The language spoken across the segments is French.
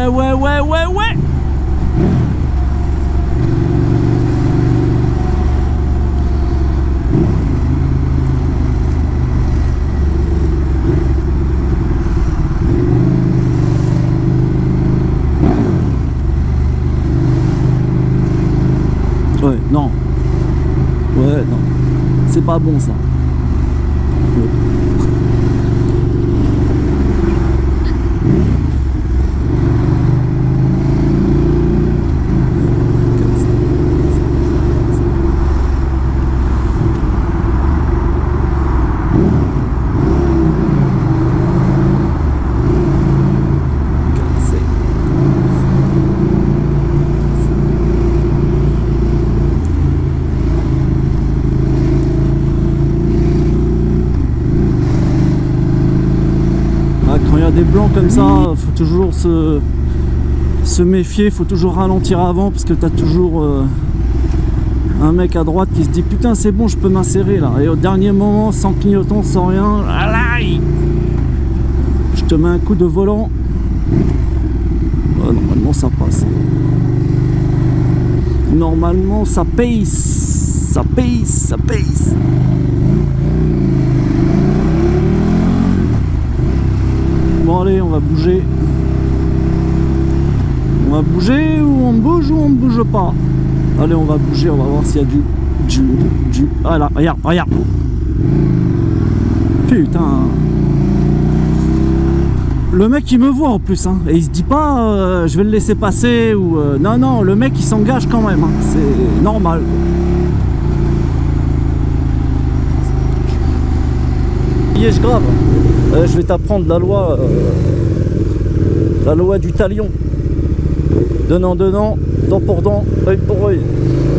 ouais, ouais, ouais, ouais, ouais. Ouais, non. Ouais, non. C'est pas bon ça. Ouais. Quand il y a des blancs comme ça, faut toujours se méfier, faut toujours ralentir avant parce que tu as toujours un mec à droite qui se dit putain c'est bon je peux m'insérer là, et au dernier moment sans clignotant, sans rien, je te mets un coup de volant. Normalement ça passe, normalement ça pace, ça pace, ça pace. Bon allez, on va bouger. On va bouger ou on bouge ou on ne bouge pas. Allez, on va bouger, on va voir s'il y a du... Ah là, regarde, regarde. Putain. Le mec il me voit en plus, hein, et il se dit pas je vais le laisser passer ou... non, non, le mec il s'engage quand même, hein, c'est normal. Piège grave. Je vais t'apprendre la loi du talion. Donnant, donnant, dent pour dent, œil pour œil.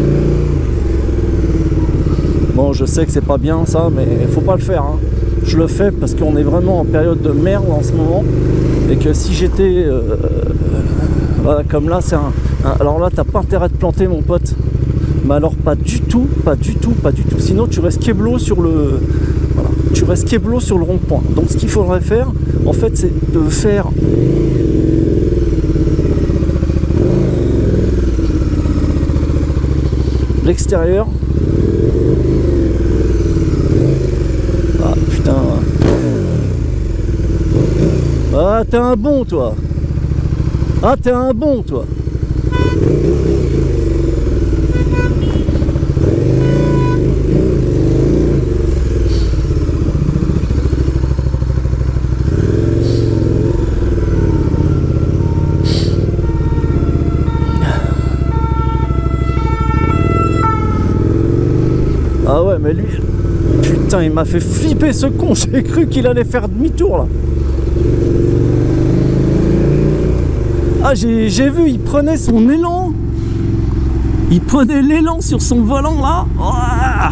Bon, je sais que c'est pas bien ça, mais il faut pas le faire, hein. Je le fais parce qu'on est vraiment en période de merde en ce moment, et que si j'étais voilà, comme là, c'est alors là, t'as pas intérêt de planter, mon pote. Mais alors pas du tout, pas du tout, pas du tout. Sinon, tu restes keblo sur le... Voilà, tu restes keblo sur le rond-point. Donc ce qu'il faudrait faire, en fait, c'est de faire l'extérieur. Ah putain. Ah t'es un bon toi. Ah t'es un bon toi. Ah ouais, mais lui, putain, il m'a fait flipper ce con. J'ai cru qu'il allait faire demi-tour là. Ah, j'ai vu, il prenait son élan. Il prenait l'élan sur son volant là. Oh,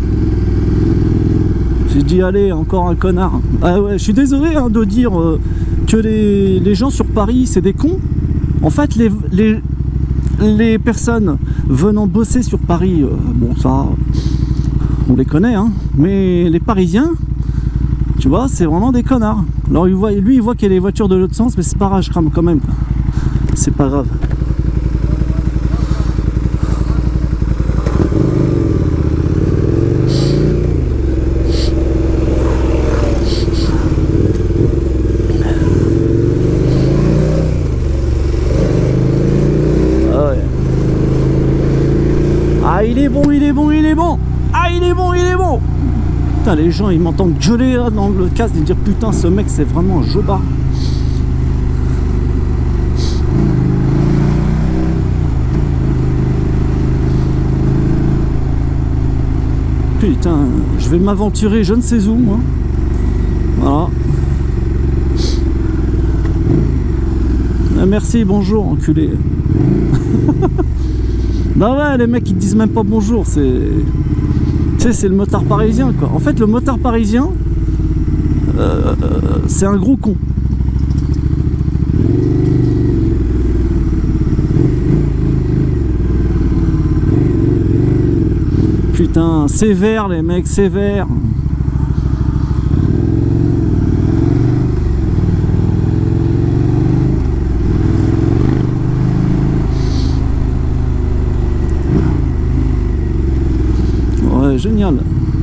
j'ai dit, allez, encore un connard. Ah ouais, je suis désolé hein, de dire que les gens sur Paris, c'est des cons. En fait, les personnes venant bosser sur Paris, bon, ça... on les connaît, hein, mais les Parisiens, tu vois, c'est vraiment des connards. Alors lui, il voit qu'il y a des voitures de l'autre sens, mais c'est pas grave, je crame quand même. C'est pas grave. Ah ouais. Ah, il est bon, il est bon, il est bon. Ah, il est bon, il est bon. Putain, les gens, ils m'entendent gueuler là dans le casque et dire putain, ce mec, c'est vraiment un jobard. Putain, je vais m'aventurer je ne sais où, moi. Voilà. Ah, merci, bonjour, enculé. Bah ouais, les mecs, ils disent même pas bonjour, c'est... Tu sais, c'est le motard parisien, quoi. En fait, le motard parisien, c'est un gros con. Putain, sévère, les mecs, sévère. génial.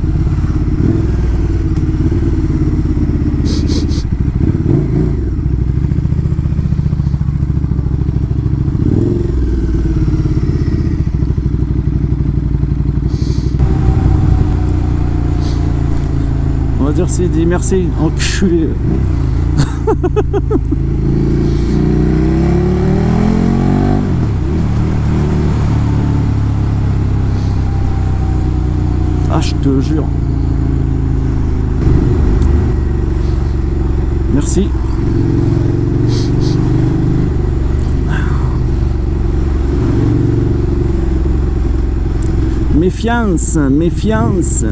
On va dire c'est dit merci, enculé. Ah, je te jure. Merci. Méfiance, méfiance.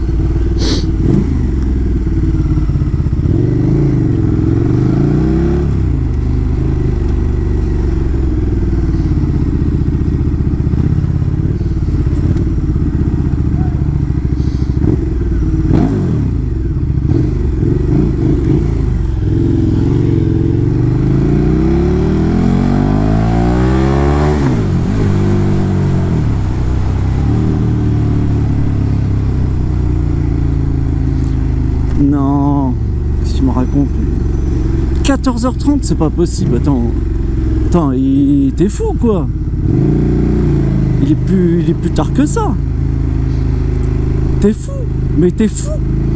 Non, qu'est-ce que tu me racontes? 14h30, c'est pas possible. Attends, t'es fou quoi? Il est plus tard que ça. T'es fou, mais t'es fou.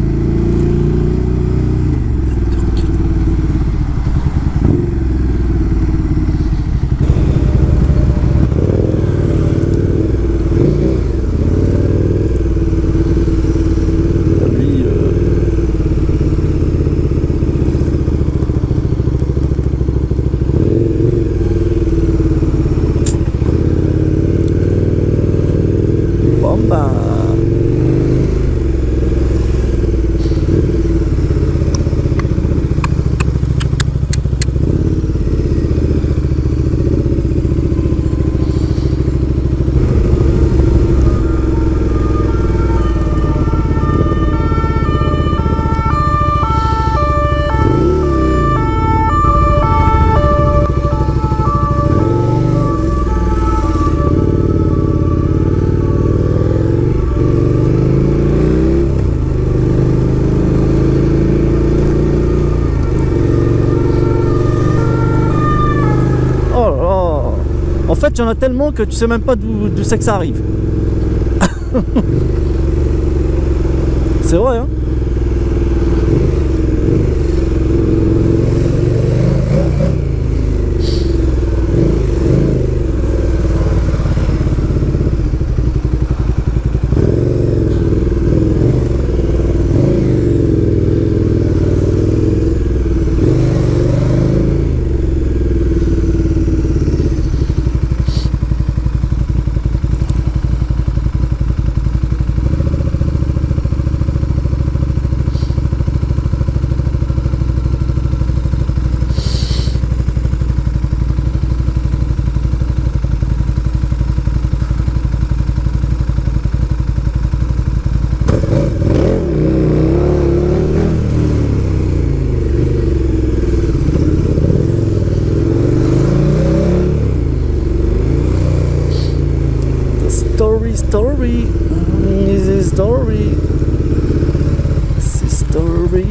En fait, il y en a tellement que tu sais même pas d'où c'est que ça arrive. C'est vrai, hein? Story, is a story, it's a story.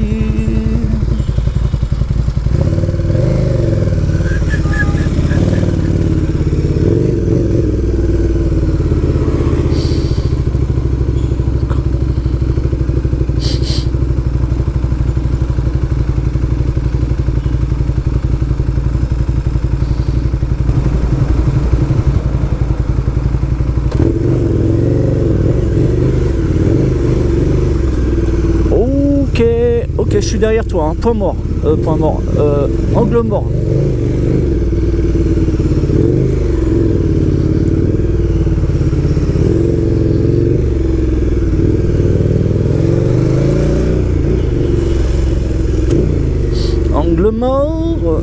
Ok, je suis derrière toi, hein. Point mort, angle mort. Angle mort.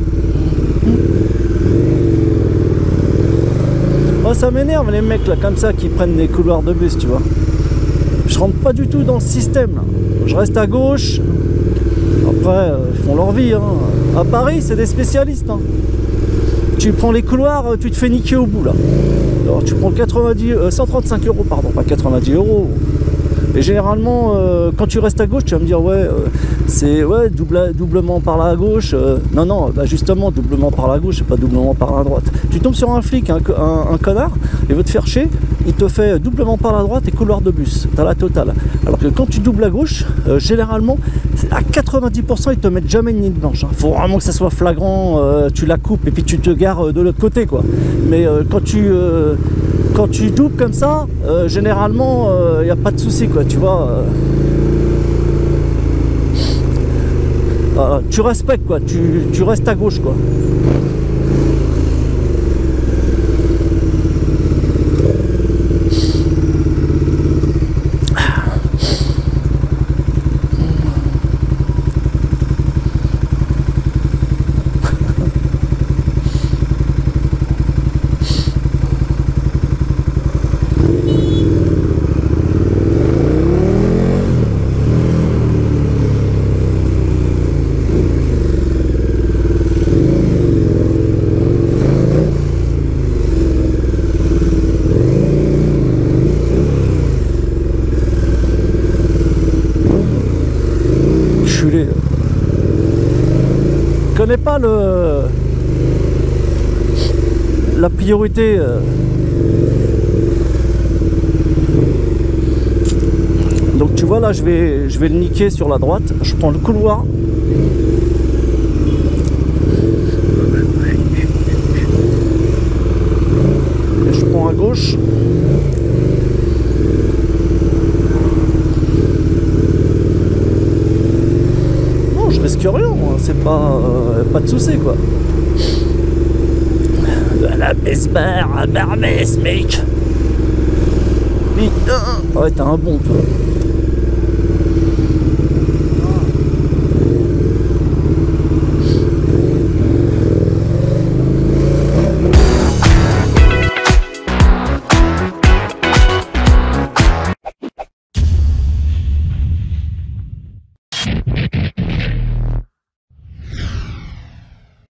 Oh, ça m'énerve les mecs là comme ça qui prennent des couloirs de bus, tu vois. Je rentre pas du tout dans le système là. Je reste à gauche. Après, ils font leur vie, hein. À Paris, c'est des spécialistes, hein. Tu prends les couloirs, tu te fais niquer au bout là. Alors tu prends 135 euros, pardon, pas 90 euros. Et généralement, quand tu restes à gauche, tu vas me dire ouais, c'est ouais, doublement par là à gauche. Non, non, bah justement, doublement par là à gauche, c'est pas doublement par là à droite. Tu tombes sur un flic, un connard, il veut te faire chier, il te fait doublement par la droite et couloir de bus. T'as la totale. Alors que quand tu doubles à gauche, généralement, à 90%, ils te mettent jamais une ligne blanche. Hein. Faut vraiment que ça soit flagrant, tu la coupes et puis tu te gares de l'autre côté, quoi. Mais quand tu doubles comme ça, généralement, il n'y a pas de souci, quoi, tu vois. Tu respectes, quoi, tu restes à gauche, quoi. Je connais pas la priorité. Donc tu vois là, je vais le niquer sur la droite. Je prends le couloir. Et je prends à gauche. Je risque rien, c'est pas de soucis, quoi. De la baisse-barre à Barbès, mec. Ouais, t'as un bon, toi.